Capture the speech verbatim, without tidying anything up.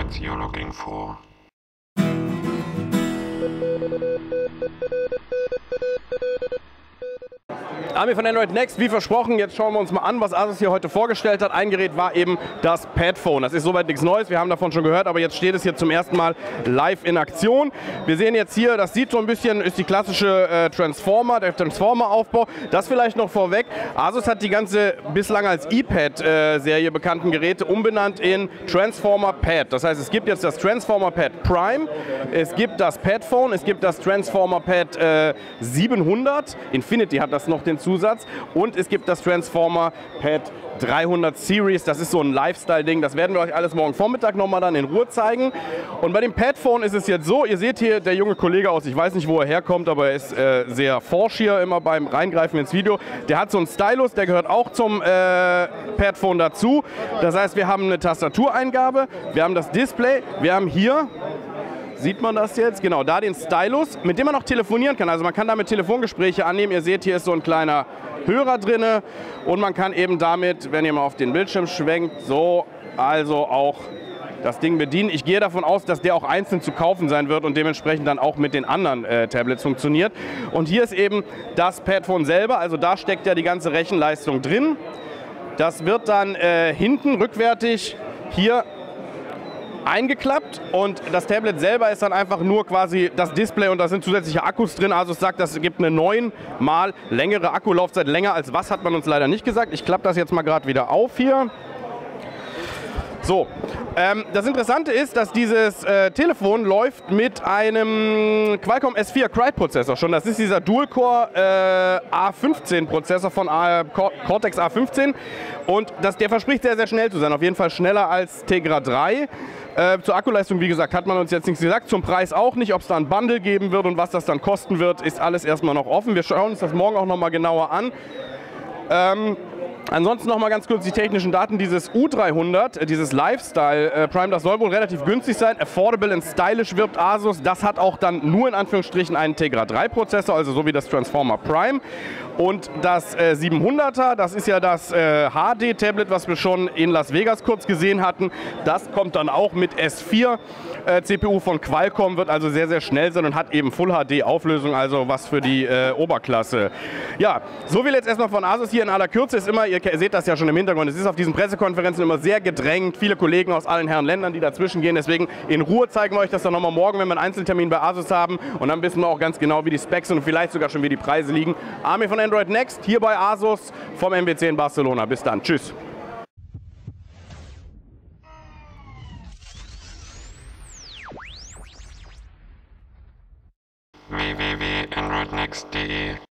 Androids you're looking for. Armin von Android Next, wie versprochen, jetzt schauen wir uns mal an, was Asus hier heute vorgestellt hat. Ein Gerät war eben das Padphone. Das ist soweit nichts Neues, wir haben davon schon gehört, aber jetzt steht es hier zum ersten Mal live in Aktion. Wir sehen jetzt hier, das sieht so ein bisschen, ist die klassische äh, Transformer, der Transformer-Aufbau. Das vielleicht noch vorweg. Asus hat die ganze bislang als iPad-Serie bekannten Geräte umbenannt in Transformer Pad. Das heißt, es gibt jetzt das Transformer Pad Prime, es gibt das Padphone, es gibt das Transformer Pad äh, siebenhundert. Infinity hat das noch den Zusatz. Und es gibt das Transformer Pad dreihundert Series. Das ist so ein Lifestyle-Ding. Das werden wir euch alles morgen Vormittag nochmal dann in Ruhe zeigen. Und bei dem Padphone ist es jetzt so, ihr seht hier der junge Kollege aus, ich weiß nicht, wo er herkommt, aber er ist äh, sehr forsch hier immer beim Reingreifen ins Video. Der hat so einen Stylus, der gehört auch zum äh, Padphone dazu. Das heißt, wir haben eine Tastatureingabe, wir haben das Display, wir haben hier, sieht man das jetzt? Genau, da den Stylus, mit dem man auch telefonieren kann. Also man kann damit Telefongespräche annehmen. Ihr seht, hier ist so ein kleiner Hörer drin und man kann eben damit, wenn ihr mal auf den Bildschirm schwenkt, so also auch das Ding bedienen. Ich gehe davon aus, dass der auch einzeln zu kaufen sein wird und dementsprechend dann auch mit den anderen äh, Tablets funktioniert. Und hier ist eben das Padphone selber, also da steckt ja die ganze Rechenleistung drin. Das wird dann äh, hinten rückwärtig hier eingeklappt und das Tablet selber ist dann einfach nur quasi das Display und da sind zusätzliche Akkus drin. Also es sagt, das gibt eine neunmal längere Akkulaufzeit. Länger als was hat man uns leider nicht gesagt. Ich klappe das jetzt mal gerade wieder auf hier. So, ähm, das Interessante ist, dass dieses äh, Telefon läuft mit einem Qualcomm S vier Cry-Prozessor schon. Das ist dieser Dual-Core äh, A fünfzehn Prozessor von A, Cortex A fünfzehn und das, der verspricht sehr, sehr schnell zu sein. Auf jeden Fall schneller als Tegra drei. Äh, zur Akkuleistung, wie gesagt, hat man uns jetzt nichts gesagt. Zum Preis auch nicht. Ob es da ein Bundle geben wird und was das dann kosten wird, ist alles erstmal noch offen. Wir schauen uns das morgen auch noch mal genauer an. Ähm, Ansonsten noch mal ganz kurz die technischen Daten. Dieses U dreihundert, dieses Lifestyle äh, Prime, das soll wohl relativ günstig sein. Affordable and stylish wirbt Asus. Das hat auch dann nur in Anführungsstrichen einen Tegra drei Prozessor, also so wie das Transformer Prime. Und das äh, siebenhunderter, das ist ja das äh, H D-Tablet, was wir schon in Las Vegas kurz gesehen hatten. Das kommt dann auch mit S vier äh, C P U von Qualcomm, wird also sehr, sehr schnell sein und hat eben Full H D-Auflösung, also was für die äh, Oberklasse. Ja, so viel jetzt erstmal von Asus hier in aller Kürze. Ist immer, ihr seht das ja schon im Hintergrund, es ist auf diesen Pressekonferenzen immer sehr gedrängt. Viele Kollegen aus allen Herren Ländern, die dazwischen gehen. Deswegen in Ruhe zeigen wir euch das dann nochmal morgen, wenn wir einen Einzeltermin bei Asus haben. Und dann wissen wir auch ganz genau, wie die Specs sind und vielleicht sogar schon, wie die Preise liegen. Armin von Android Next, hier bei Asus vom M W C in Barcelona. Bis dann. Tschüss. w w w punkt android next punkt de